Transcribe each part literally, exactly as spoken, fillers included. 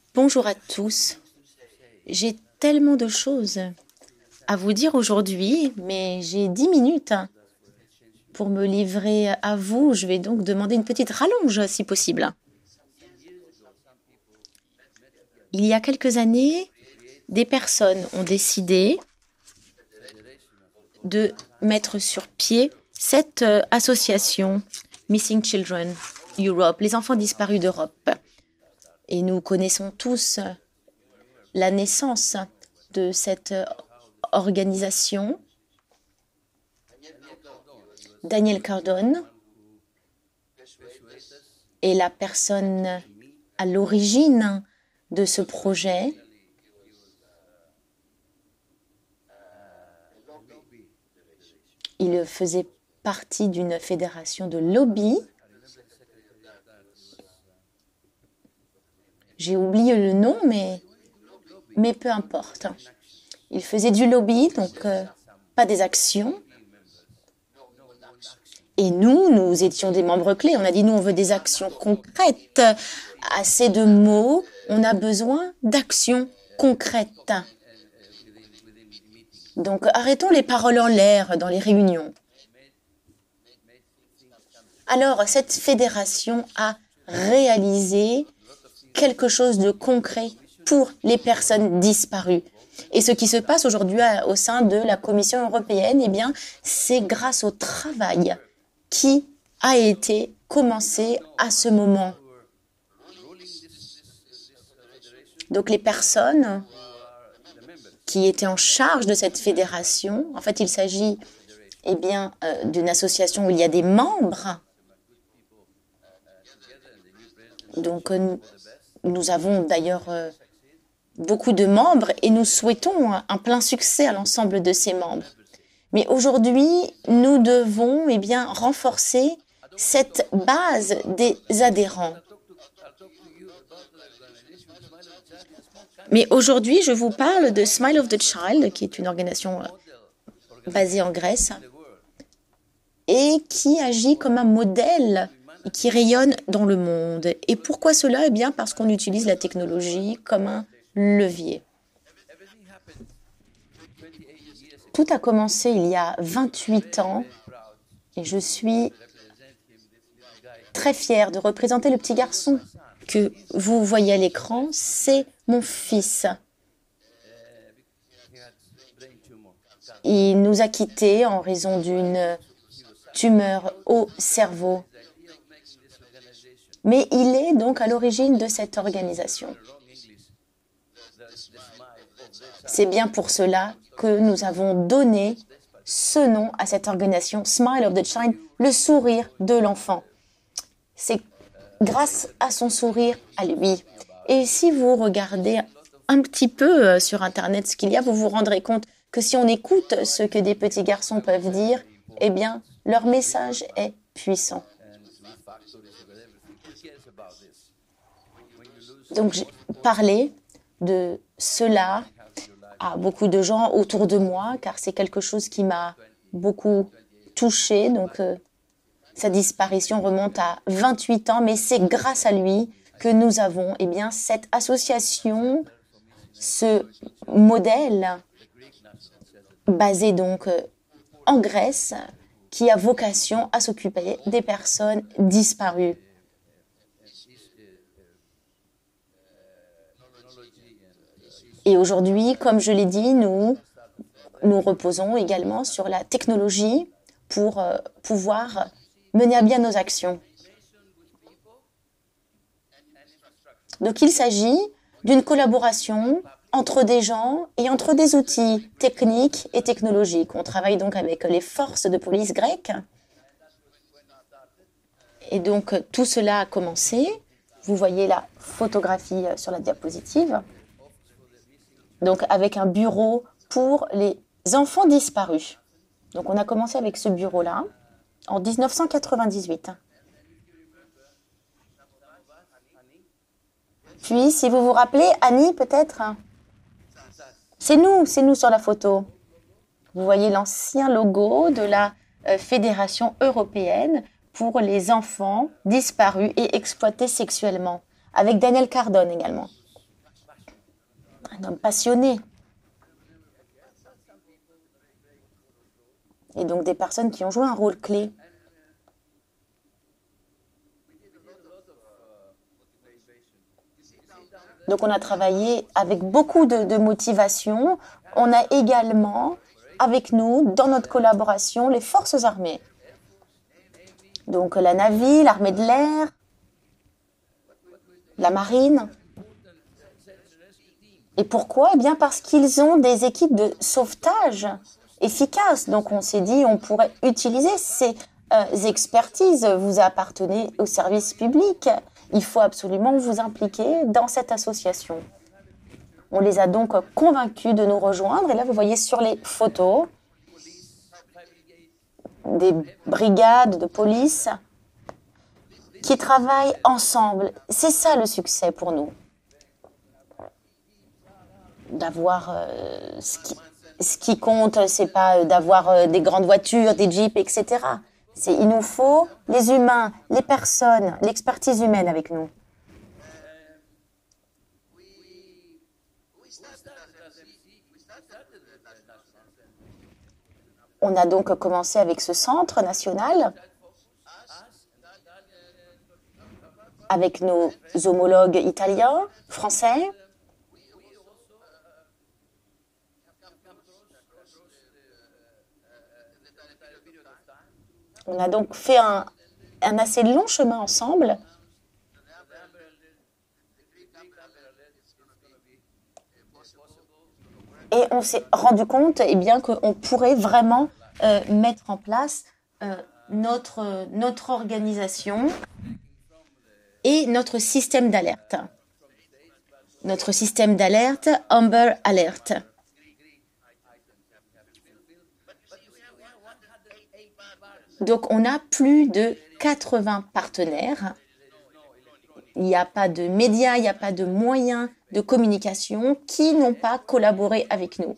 Bonjour à tous. J'ai tellement de choses à vous dire aujourd'hui, mais j'ai dix minutes pour me livrer à vous. Je vais donc demander une petite rallonge si possible. Il y a quelques années, des personnes ont décidé de mettre sur pied cette euh, association Missing Children Europe, les enfants disparus d'Europe. Et nous connaissons tous la naissance de cette organisation. Daniel Cardone est la personne à l'origine de ce projet. Il faisait partie d'une fédération de lobby. J'ai oublié le nom, mais, mais peu importe. Il faisait du lobby, donc euh, pas des actions. Et nous, nous étions des membres clés. On a dit, nous, on veut des actions concrètes. Assez de mots, on a besoin d'actions concrètes. Donc, arrêtons les paroles en l'air dans les réunions. Alors, cette fédération a réalisé quelque chose de concret pour les personnes disparues. Et ce qui se passe aujourd'hui au sein de la Commission européenne, eh bien, c'est grâce au travail qui a été commencé à ce moment. Donc, les personnes qui étaient en charge de cette fédération, en fait, il s'agit, eh bien, euh, d'une association où il y a des membres. Donc, euh, nous avons d'ailleurs euh, beaucoup de membres et nous souhaitons un plein succès à l'ensemble de ces membres. Mais aujourd'hui, nous devons eh bien, renforcer cette base des adhérents. Mais aujourd'hui, je vous parle de Smile of the Child, qui est une organisation basée en Grèce et qui agit comme un modèle et qui rayonne dans le monde. Et pourquoi cela? Eh bien, parce qu'on utilise la technologie comme un levier. Tout a commencé il y a vingt-huit ans et je suis très fière de représenter le petit garçon que vous voyez à l'écran. C'est mon fils. Il nous a quittés en raison d'une tumeur au cerveau. Mais il est donc à l'origine de cette organisation. C'est bien pour cela que nous avons donné ce nom à cette organisation, Smile of the Child, le sourire de l'enfant. C'est grâce à son sourire à lui. Et si vous regardez un petit peu sur Internet ce qu'il y a, vous vous rendrez compte que si on écoute ce que des petits garçons peuvent dire, eh bien, leur message est puissant. Donc, j'ai parlé de cela à beaucoup de gens autour de moi, car c'est quelque chose qui m'a beaucoup touchée. Donc, euh, sa disparition remonte à vingt-huit ans, mais c'est grâce à lui que nous avons eh bien, cette association, ce modèle basé donc euh, en Grèce, qui a vocation à s'occuper des personnes disparues. Et aujourd'hui, comme je l'ai dit, nous, nous reposons également sur la technologie pour euh, pouvoir mener à bien nos actions. Donc, il s'agit d'une collaboration entre des gens et entre des outils techniques et technologiques. On travaille donc avec les forces de police grecques. Et donc, tout cela a commencé. Vous voyez la photographie sur la diapositive. Donc, avec un bureau pour les enfants disparus. Donc, on a commencé avec ce bureau-là en mille neuf cent quatre-vingt-dix-huit. Puis, si vous vous rappelez, Annie, peut-être, c'est nous, c'est nous sur la photo. Vous voyez l'ancien logo de la euh, Fédération européenne pour les enfants disparus et exploités sexuellement, avec Daniel Cardone également. un homme passionné. Et donc des personnes qui ont joué un rôle clé. Donc on a travaillé avec beaucoup de, de motivation. On a également avec nous, dans notre collaboration, les forces armées. Donc la Navy, l'armée de l'air, la marine. Et pourquoi? Eh bien parce qu'ils ont des équipes de sauvetage efficaces. Donc on s'est dit on pourrait utiliser ces euh, expertises. Vous appartenez au service public. Il faut absolument vous impliquer dans cette association. On les a donc convaincus de nous rejoindre. Et là, vous voyez sur les photos des brigades de police qui travaillent ensemble. C'est ça le succès pour nous. D'avoir euh, ce, qui, ce qui compte, c'est pas d'avoir euh, des grandes voitures, des jeeps, et cetera. C'est il nous faut les humains, les personnes, l'expertise humaine avec nous. On a donc commencé avec ce centre national, avec nos homologues italiens, français. On a donc fait un, un assez long chemin ensemble. Et on s'est rendu compte eh bien, qu'on pourrait vraiment euh, mettre en place euh, notre, notre organisation et notre système d'alerte. Notre système d'alerte, Amber Alert. Donc, on a plus de quatre-vingts partenaires. Il n'y a pas de médias, il n'y a pas de moyens de communication qui n'ont pas collaboré avec nous.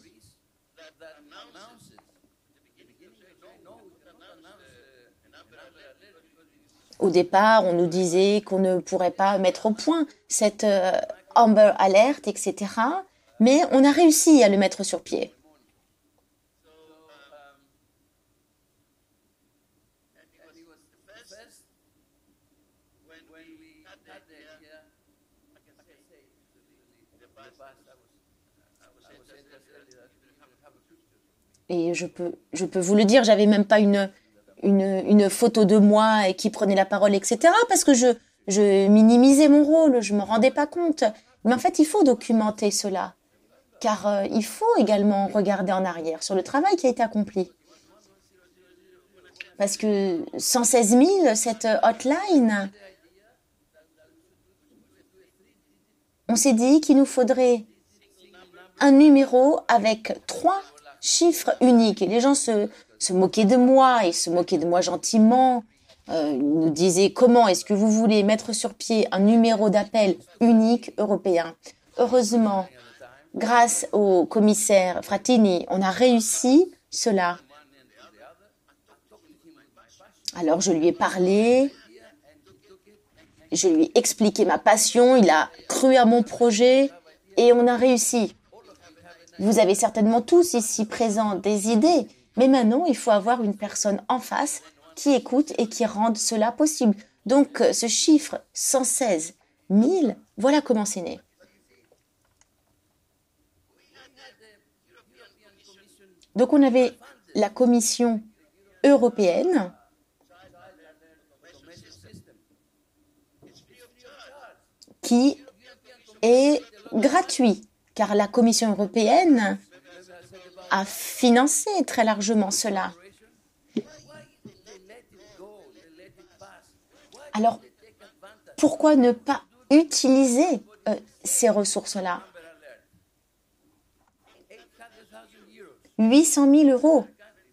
Au départ, on nous disait qu'on ne pourrait pas mettre au point cette euh, Amber Alert, et cetera. Mais on a réussi à le mettre sur pied. Et je peux, je peux vous le dire, j'avais même pas une, une, une photo de moi et qui prenait la parole, et cetera. Parce que je, je minimisais mon rôle, je me rendais pas compte. Mais en fait, il faut documenter cela, car euh, il faut également regarder en arrière sur le travail qui a été accompli. Parce que cent seize mille, cette hotline, on s'est dit qu'il nous faudrait un numéro avec trois chiffres uniques. Et les gens se, se moquaient de moi, et se moquaient de moi gentiment. Euh, ils nous disaient comment est-ce que vous voulez mettre sur pied un numéro d'appel unique européen. Heureusement, grâce au commissaire Frattini, on a réussi cela. Alors je lui ai parlé, je lui ai expliqué ma passion, il a cru à mon projet et on a réussi. Vous avez certainement tous ici présents des idées, mais maintenant, il faut avoir une personne en face qui écoute et qui rende cela possible. Donc, ce chiffre cent seize mille, voilà comment c'est né. Donc, on avait la Commission européenne qui est gratuite. Car la Commission européenne a financé très largement cela. Alors, pourquoi ne pas utiliser euh, ces ressources-là? huit cent mille euros.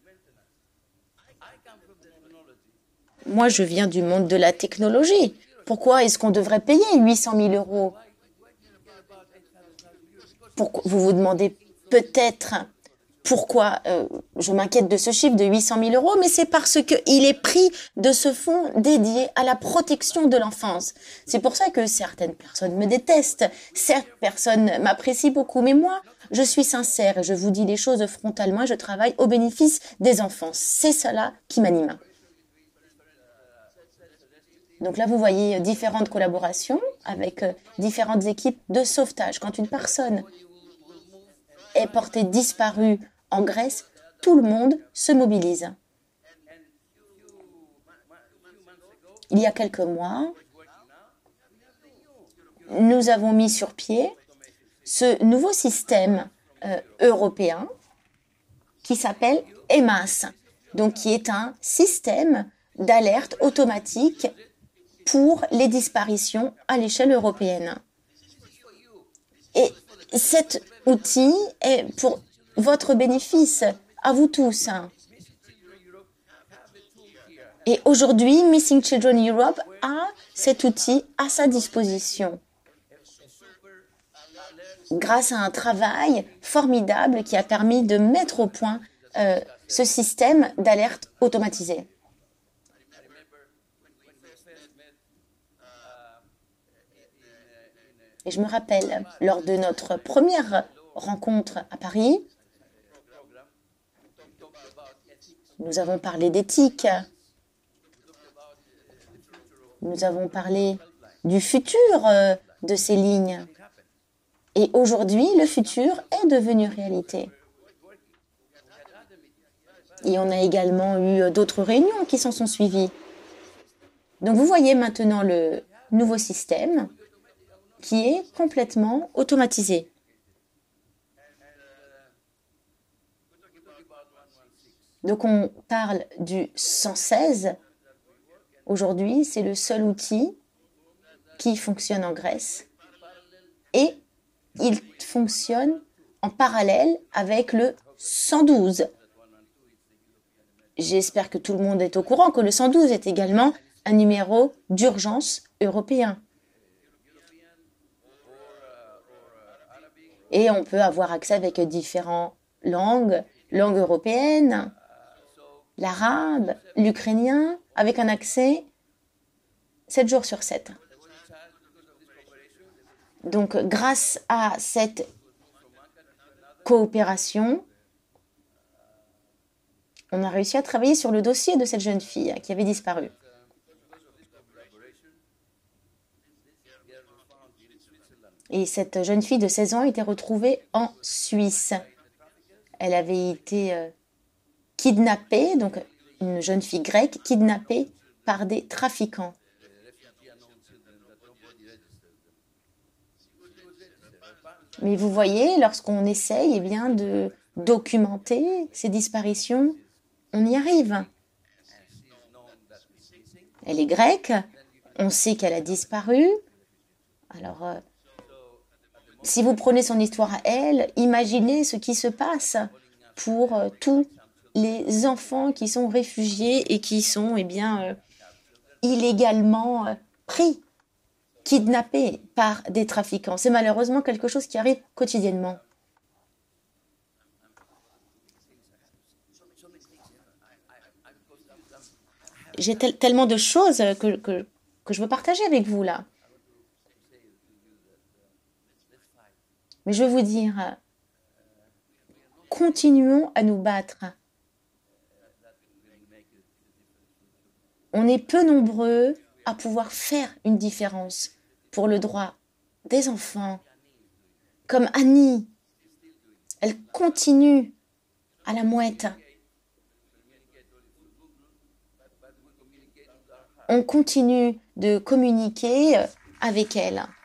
Moi, je viens du monde de la technologie. Pourquoi est-ce qu'on devrait payer huit cent mille euros? Pourquoi, vous vous demandez peut-être pourquoi euh, je m'inquiète de ce chiffre de huit cent mille euros, mais c'est parce qu'il est pris de ce fonds dédié à la protection de l'enfance. C'est pour ça que certaines personnes me détestent, certaines personnes m'apprécient beaucoup, mais moi, je suis sincère et je vous dis les choses frontalement et je travaille au bénéfice des enfants. C'est cela qui m'anime. Donc là, vous voyez différentes collaborations avec différentes équipes de sauvetage. Quand une personne est portée disparue en Grèce, tout le monde se mobilise. Il y a quelques mois, nous avons mis sur pied ce nouveau système euh, européen qui s'appelle E M A S, donc qui est un système d'alerte automatique pour les disparitions à l'échelle européenne. Et cet outil est pour votre bénéfice, à vous tous. Et aujourd'hui, Missing Children Europe a cet outil à sa disposition, grâce à un travail formidable qui a permis de mettre au point euh, ce système d'alerte automatisé. Et je me rappelle, lors de notre première rencontre à Paris, nous avons parlé d'éthique, nous avons parlé du futur euh, de ces lignes. Et aujourd'hui, le futur est devenu réalité. Et on a également eu d'autres réunions qui s'en sont suivies. Donc vous voyez maintenant le nouveau système qui est complètement automatisé. Donc on parle du cent seize. Aujourd'hui, c'est le seul outil qui fonctionne en Grèce. Et il fonctionne en parallèle avec le cent douze. J'espère que tout le monde est au courant que le cent douze est également un numéro d'urgence européen. Et on peut avoir accès avec différentes langues, langue européenne, l'arabe, l'ukrainien, avec un accès sept jours sur sept. Donc, grâce à cette coopération, on a réussi à travailler sur le dossier de cette jeune fille qui avait disparu. Et cette jeune fille de seize ans était retrouvée en Suisse. Elle avait été euh, kidnappée, donc une jeune fille grecque, kidnappée par des trafiquants. Mais vous voyez, lorsqu'on essaye eh bien, de documenter ces disparitions, on y arrive. Elle est grecque, on sait qu'elle a disparu. Alors, euh, si vous prenez son histoire à elle, imaginez ce qui se passe pour euh, tous les enfants qui sont réfugiés et qui sont eh bien, euh, illégalement euh, pris, kidnappés par des trafiquants. C'est malheureusement quelque chose qui arrive quotidiennement. J'ai tel- tellement de choses que, que, que je veux partager avec vous là. Mais je veux vous dire, continuons à nous battre. On est peu nombreux à pouvoir faire une différence pour le droit des enfants. Comme Annie, elle continue à la mouette. On continue de communiquer avec elle.